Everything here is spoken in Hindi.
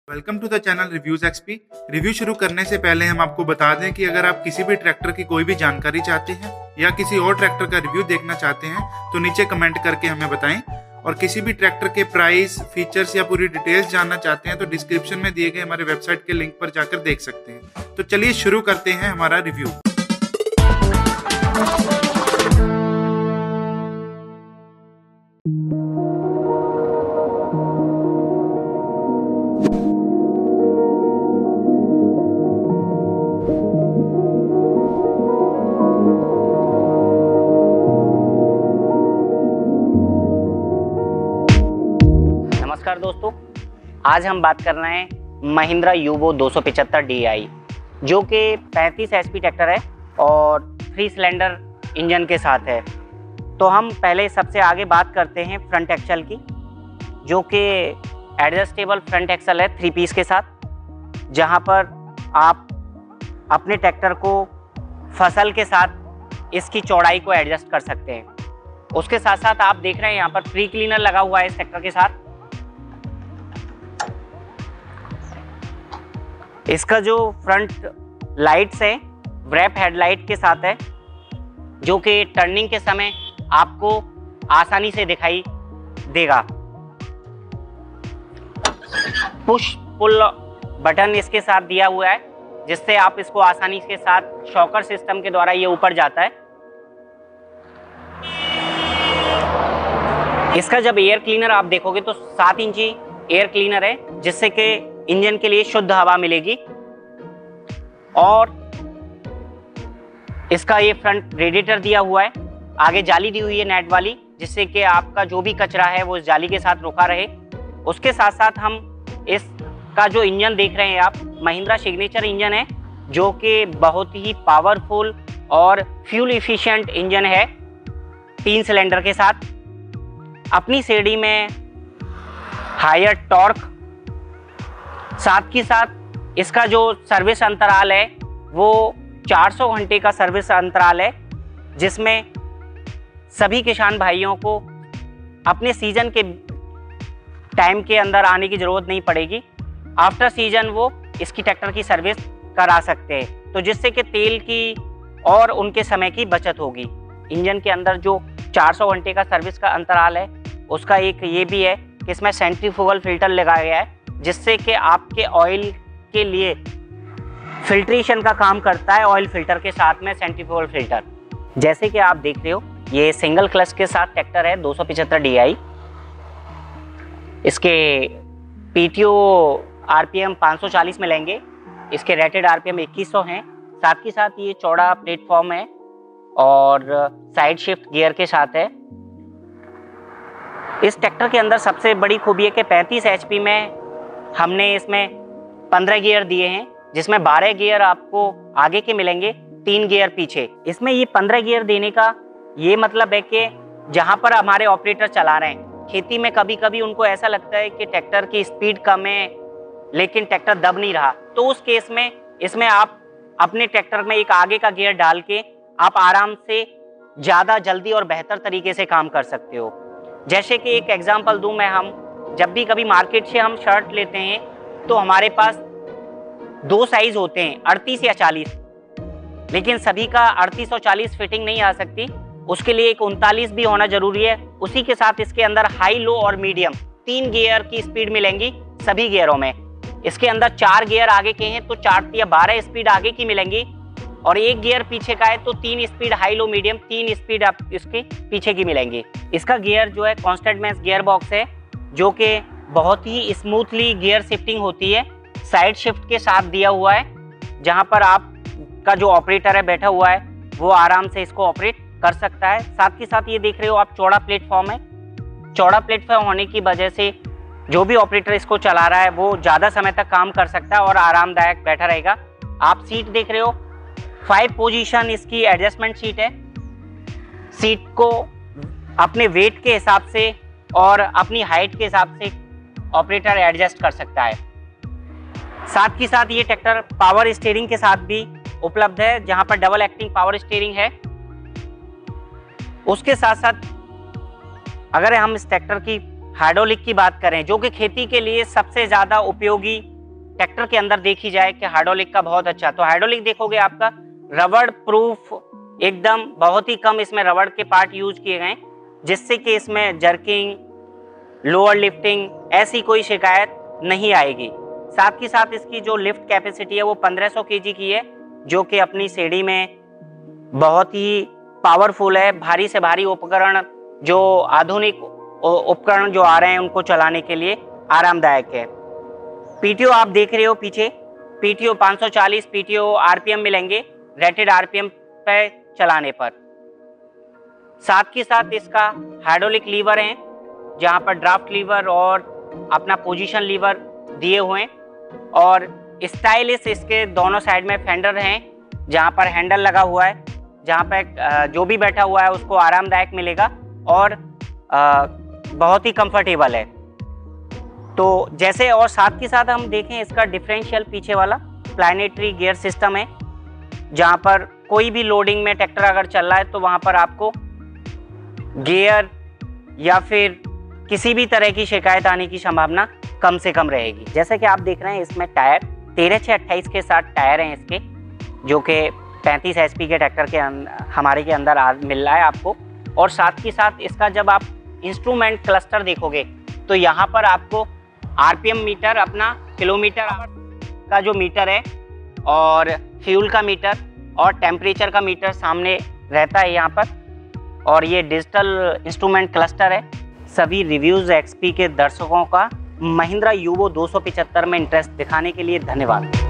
Welcome to the channel reviews XP. Review शुरू करने से पहले हम आपको बता दें कि अगर आप किसी भी ट्रैक्टर की कोई भी जानकारी चाहते हैं या किसी और ट्रैक्टर का रिव्यू देखना चाहते हैं तो नीचे कमेंट करके हमें बताएं, और किसी भी ट्रैक्टर के प्राइस, फीचर्स या पूरी डिटेल्स जानना चाहते हैं तो डिस्क्रिप्शन में दिए गए हमारे वेबसाइट के लिंक पर जाकर देख सकते हैं। तो चलिए शुरू करते हैं हमारा रिव्यू। नमस्कार दोस्तों, आज हम बात कर रहे हैं महिंद्रा यूवो 275 DI जो कि 35 HP ट्रैक्टर है और 3 सिलेंडर इंजन के साथ है। तो हम पहले सबसे आगे बात करते हैं फ्रंट एक्सल की, जो कि एडजस्टेबल फ्रंट एक्सल है 3 पीस के साथ, जहां पर आप अपने ट्रैक्टर को फसल के साथ इसकी चौड़ाई को एडजस्ट कर सकते हैं। उसके साथ साथ आप देख रहे हैं यहाँ पर प्री क्लीनर लगा हुआ है इस ट्रैक्टर के साथ। इसका जो फ्रंट लाइट्स है व्रैप हेडलाइट के साथ है, जो कि टर्निंग के समय आपको आसानी से दिखाई देगा। पुश पुल बटन इसके साथ दिया हुआ है, जिससे आप इसको आसानी के साथ शॉकर सिस्टम के द्वारा ये ऊपर जाता है। इसका जब एयर क्लीनर आप देखोगे तो 7 इंची एयर क्लीनर है, जिससे कि इंजन के लिए शुद्ध हवा मिलेगी। और इसका ये फ्रंट रेडिएटर दिया हुआ है, आगे जाली दी हुई है नेट वाली, जिससे कि आपका जो भी कचरा है वो इस जाली के साथ रोका रहे। उसके साथ साथ हम इसका जो इंजन देख रहे हैं आप, महिंद्रा सिग्नेचर इंजन है, जो कि बहुत ही पावरफुल और फ्यूल इफिशिएंट इंजन है 3 सिलेंडर के साथ। अपनी सीढ़ी में हायर टॉर्क, साथ ही साथ इसका जो सर्विस अंतराल है वो 400 घंटे का सर्विस अंतराल है, जिसमें सभी किसान भाइयों को अपने सीजन के टाइम के अंदर आने की ज़रूरत नहीं पड़ेगी। आफ्टर सीजन वो इसकी ट्रैक्टर की सर्विस करा सकते हैं, तो जिससे कि तेल की और उनके समय की बचत होगी। इंजन के अंदर जो 400 घंटे का सर्विस का अंतराल है, उसका एक ये भी है कि इसमें सेंट्रीफ्यूगल फिल्टर लगाया गया है, जिससे कि आपके ऑयल के लिए फिल्ट्रेशन का काम करता है। ऑयल फिल्टर के साथ में सेंट्रीफ्यूगल फिल्टर, जैसे कि आप देख रहे हो ये सिंगल क्लच के साथ ट्रैक्टर है 275 DI। इसके PTO RPM 540 में लेंगे, इसके रेटेड RPM 2100 हैं। साथ ही साथ ये चौड़ा प्लेटफॉर्म है और साइड शिफ्ट गियर के साथ है। इस ट्रैक्टर के अंदर सबसे बड़ी खूबी है कि 35 HP में हमने इसमें 15 गियर दिए हैं, जिसमें 12 गियर आपको आगे के मिलेंगे, 3 गियर पीछे। इसमें ये 15 गियर देने का ये मतलब है कि जहां पर हमारे ऑपरेटर चला रहे हैं खेती में, कभी कभी उनको ऐसा लगता है कि ट्रैक्टर की स्पीड कम है लेकिन ट्रैक्टर दब नहीं रहा, तो उस केस में इसमें आप अपने ट्रैक्टर में एक आगे का गियर डाल के आप आराम से ज़्यादा जल्दी और बेहतर तरीके से काम कर सकते हो। जैसे कि एक एग्जांपल दूं मैं, हम जब भी कभी मार्केट से हम शर्ट लेते हैं तो हमारे पास 2 साइज होते हैं, 38 या 40, लेकिन सभी का 38 और 40 फिटिंग नहीं आ सकती। उसके लिए एक 39 भी होना जरूरी है। उसी के साथ इसके अंदर हाई, लो और मीडियम 3 गियर की स्पीड मिलेंगी सभी गियरों में। इसके अंदर 4 गियर आगे के हैं तो 4 या 12 स्पीड आगे की मिलेंगी, और 1 गियर पीछे का है तो 3 speed high, low, medium 3 speed आप इसके पीछे की मिलेंगी। इसका गियर जो है कांस्टेंट मैच गियर बॉक्स है, जो कि बहुत ही स्मूथली गियर शिफ्टिंग होती है। साइड शिफ्ट के साथ दिया हुआ है, जहां पर आपका जो ऑपरेटर है बैठा हुआ है वो आराम से इसको ऑपरेट कर सकता है। साथ ही साथ ये देख रहे हो आप, चौड़ा प्लेटफॉर्म है। चौड़ा प्लेटफॉर्म होने की वजह से जो भी ऑपरेटर इसको चला रहा है वो ज़्यादा समय तक काम कर सकता है और आरामदायक बैठा रहेगा। आप सीट देख रहे हो, 5 पोजीशन इसकी एडजस्टमेंट सीट है। सीट को अपने वेट के हिसाब से और अपनी हाइट के हिसाब से ऑपरेटर एडजस्ट कर सकता है। साथ ही साथ ये ट्रैक्टर पावर स्टीयरिंग के साथ भी उपलब्ध है, जहां पर डबल एक्टिंग पावर स्टीयरिंग है। उसके साथ साथ अगर हम इस ट्रैक्टर की हाइड्रोलिक की बात करें, जो कि खेती के लिए सबसे ज़्यादा उपयोगी ट्रैक्टर के अंदर देखी जाए कि हाइड्रोलिक का बहुत अच्छा, तो हाइड्रोलिक देखोगे आपका रबड़ प्रूफ एकदम, बहुत ही कम इसमें रबड़ के पार्ट यूज किए गए, जिससे कि इसमें जर्किंग, लोअर लिफ्टिंग ऐसी कोई शिकायत नहीं आएगी। साथ ही साथ इसकी जो लिफ्ट कैपेसिटी है वो 1500 केजी की है, जो कि अपनी सीढ़ी में बहुत ही पावरफुल है। भारी से भारी उपकरण, जो आधुनिक उपकरण जो आ रहे हैं उनको चलाने के लिए आरामदायक है। पीटीओ आप देख रहे हो पीछे, पीटीओ 540 पीटीओ आरपीएम मिलेंगे रेटेड आरपीएम पे चलाने पर। साथ ही साथ इसका हाइड्रोलिक लीवर है, जहां पर ड्राफ्ट लीवर और अपना पोजीशन लीवर दिए हुए हैं, और स्टाइलिश इसके दोनों साइड में फेंडर हैं, जहां पर हैंडल लगा हुआ है, जहां पर जो भी बैठा हुआ है उसको आरामदायक मिलेगा और बहुत ही कंफर्टेबल है। तो जैसे, और साथ ही साथ हम देखें इसका डिफरेंशियल पीछे वाला प्लैनेटरी गियर सिस्टम है, जहां पर कोई भी लोडिंग में ट्रैक्टर अगर चल रहा है तो वहां पर आपको गियर या फिर किसी भी तरह की शिकायत आने की संभावना कम से कम रहेगी। जैसे कि आप देख रहे हैं इसमें टायर 13/6/28 के साथ टायर हैं इसके, जो कि 35 HP के ट्रैक्टर के हमारे के अंदर मिल रहा है आपको। और साथ ही साथ इसका जब आप इंस्ट्रूमेंट क्लस्टर देखोगे तो यहाँ पर आपको आरपीएम मीटर, अपना किलोमीटर का जो मीटर है, और फ्यूल का मीटर और टेम्परेचर का मीटर सामने रहता है यहाँ पर, और ये डिजिटल इंस्ट्रूमेंट क्लस्टर है। सभी रिव्यूज एक्सपी के दर्शकों का महिंद्रा यूवो 275 में इंटरेस्ट दिखाने के लिए धन्यवाद।